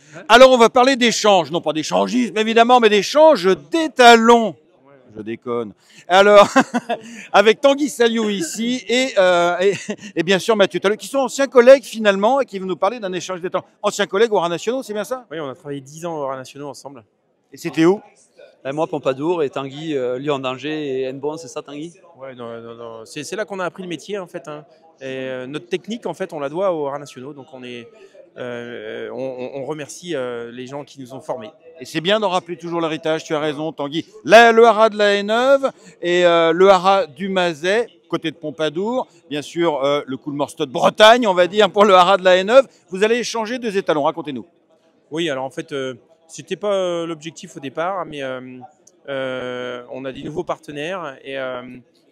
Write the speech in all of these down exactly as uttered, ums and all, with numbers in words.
Alors, on va parler d'échanges, non pas d'échangisme évidemment, mais d'échanges d'étalons. Je déconne. Alors, avec Tanguy Saliou ici et, euh, et, et bien sûr Mathieu Talot, qui sont anciens collègues finalement et qui vont nous parler d'un échange d'étalons. Anciens collègues au Rats Nationaux, c'est bien ça? Oui, on a travaillé dix ans au Rats Nationaux ensemble. Et c'était où? Ben moi, Pompadour et Tanguy, euh, Lyon danger et Hennebon, c'est ça Tanguy? Ouais, non, non, non. C'est là qu'on a appris le métier en fait. Hein. Et, euh, notre technique en fait, on la doit aux Rats Nationaux. Donc on, est, euh, on, on remercie euh, les gens qui nous ont formés. Et c'est bien d'en rappeler toujours l'héritage, tu as raison Tanguy. Là, le haras de la Haie-Neuve et euh, le haras du Mazet, côté de Pompadour. Bien sûr, euh, le coup de morceau de Bretagne, on va dire, pour le haras de la Haie-Neuve. Vous allez échanger deux étalons, racontez-nous. Oui, alors en fait, euh, c'était pas euh, l'objectif au départ, mais euh, euh, on a des nouveaux partenaires et euh,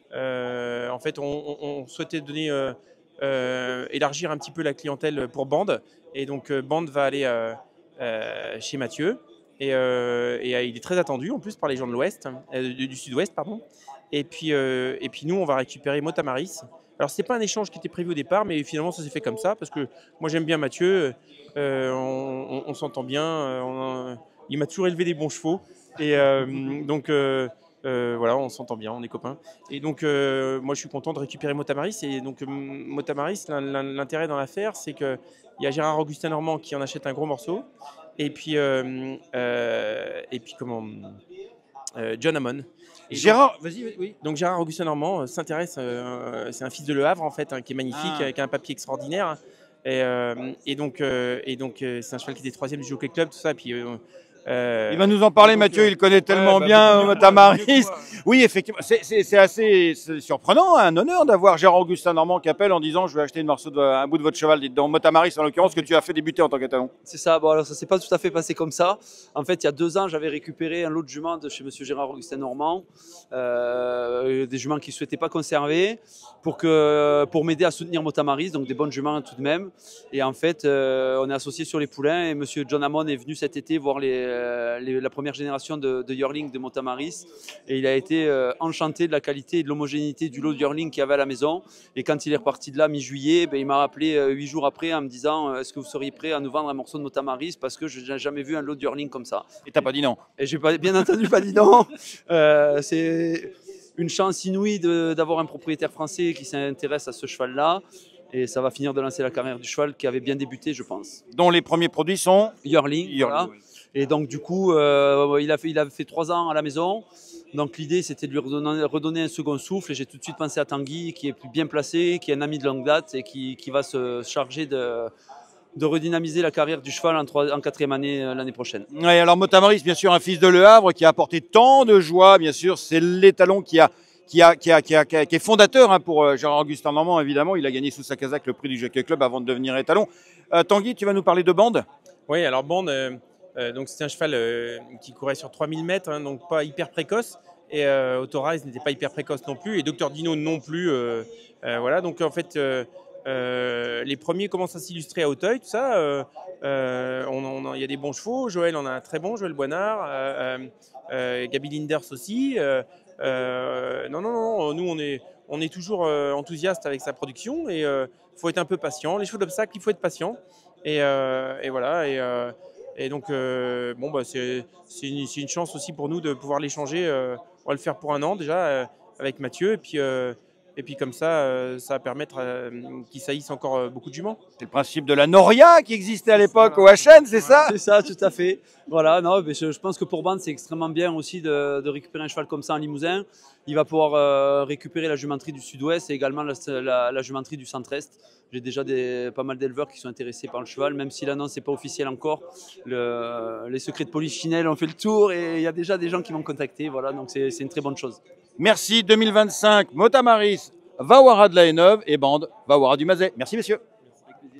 euh, en fait, on, on, on souhaitait donner, euh, euh, élargir un petit peu la clientèle pour Bande. Et donc, euh, Bande va aller euh, euh, chez Mathieu. Et, euh, et euh, il est très attendu en plus par les gens de l'Ouest, euh, du, du Sud-Ouest, pardon. Et puis, euh, et puis nous, on va récupérer Motamaris. Alors, c'est pas un échange qui était prévu au départ, mais finalement, ça s'est fait comme ça parce que moi, j'aime bien Mathieu. Euh, on, on, on s'entend bien. Euh, on, il m'a toujours élevé des bons chevaux. Et euh, donc, euh, euh, voilà, on s'entend bien, on est copains. Et donc, euh, moi, je suis content de récupérer Motamaris. Et donc, Motamaris, l'intérêt dans l'affaire, c'est qu'il y a Gérard Augustin Normand qui en achète un gros morceau. Et puis, euh, euh, et puis comment euh, John Hammond. Et Gérard, vas-y, oui. Donc Gérard Augustin Normand euh, s'intéresse, euh, c'est un fils de Le Havre en fait, hein, qui est magnifique, Ah. avec un papier extraordinaire. Et, euh, et donc, euh, et donc euh, c'est un cheval qui était troisième du Jockey Club, tout ça. Et puis, euh, Euh, il va nous en parler, donc, Mathieu, il connaît tellement ouais, bah, bien Motamaris. Moi, oui, effectivement, c'est assez surprenant, un honneur d'avoir Gérard Augustin Normand qui appelle en disant je vais acheter une morceau de, un bout de votre cheval, dans Motamaris en l'occurrence, que tu as fait débuter en tant qu'étalon. C'est ça, bon alors ça s'est pas tout à fait passé comme ça. En fait, il y a deux ans, j'avais récupéré un lot de juments de chez monsieur Gérard Augustin Normand, euh, des juments qu'il ne souhaitait pas conserver, pour, que, pour m'aider à soutenir Motamaris, donc des bonnes juments tout de même. Et en fait, euh, on est associés sur les poulains et monsieur John Hammond est venu cet été voir les, les, la première génération de, de yearling de Motamaris et il a été euh, enchanté de la qualité et de l'homogénéité du lot de yearling qu'il y avait à la maison. Et quand il est reparti de là mi-juillet, ben, il m'a rappelé euh, huit jours après en me disant euh, est-ce que vous seriez prêt à nous vendre un morceau de Motamaris parce que je n'ai jamais vu un lot de yearling comme ça. Et t'as pas dit non? Et j'ai pas, bien entendu pas dit non. Euh, c'est une chance inouïe d'avoir un propriétaire français qui s'intéresse à ce cheval-là. Et ça va finir de lancer la carrière du cheval qui avait bien débuté, je pense. Dont les premiers produits sont yearling. yearling voilà. Oui. Et donc du coup, euh, il, a fait, il a fait trois ans à la maison. Donc l'idée, c'était de lui redonner, redonner un second souffle. Et j'ai tout de suite pensé à Tanguy, qui est bien placé, qui est un ami de longue date et qui, qui va se charger de, de redynamiser la carrière du cheval en, trois, en quatrième année euh, l'année prochaine. Oui, alors Motamaris, bien sûr, un fils de Le Havre qui a apporté tant de joie, bien sûr. C'est l'étalon qui a... Qui, a, qui, a, qui, a, qui, a, qui est fondateur hein, pour euh, Gérard Augustin Normand, évidemment. Il a gagné sous sa casaque le prix du Jockey Club avant de devenir étalon. Euh, Tanguy, tu vas nous parler de Bande? Oui, alors Bande, euh, euh, donc c'était un cheval euh, qui courait sur trois mille mètres, hein, donc pas hyper précoce. Et euh, Autorise n'était pas hyper précoce non plus, et Docteur Dino non plus. Euh, euh, voilà, donc en fait, euh, euh, les premiers commencent à s'illustrer à Auteuil, tout ça. Euh, euh, on, on, il y a des bons chevaux. Joël en a un très bon, Joël Boinard. Euh, euh, Gaby Linders aussi. Euh, Euh, non, non, non, nous on est, on est toujours euh, enthousiaste avec sa production et il euh, faut être un peu patient. Les chevaux d'obstacle, il faut être patient. Et, euh, et voilà. Et, euh, et donc, euh, bon, bah, c'est une, une chance aussi pour nous de pouvoir l'échanger. Euh, on va le faire pour un an déjà euh, avec Mathieu. Et puis, euh, et puis comme ça, euh, ça va permettre euh, qu'il saillisse encore euh, beaucoup de juments. C'est le principe de la Noria qui existait à l'époque voilà. Au H N, c'est ça? C'est ça, tout à fait. Voilà, non, mais je, je pense que pour Bande, c'est extrêmement bien aussi de, de récupérer un cheval comme ça en Limousin. Il va pouvoir euh, récupérer la jumenterie du Sud-Ouest et également la, la, la jumenterie du Centre-Est. J'ai déjà des, pas mal d'éleveurs qui sont intéressés par le cheval, même si l'annonce n'est pas officielle encore. Le, les secrets de Polichinelle ont fait le tour et il y a déjà des gens qui m'ont contacté. Voilà, donc c'est une très bonne chose. Merci. deux mille vingt-cinq, Motamaris va au haras de la Haie-Neuve et Bande va au haras du Mazet. Merci messieurs.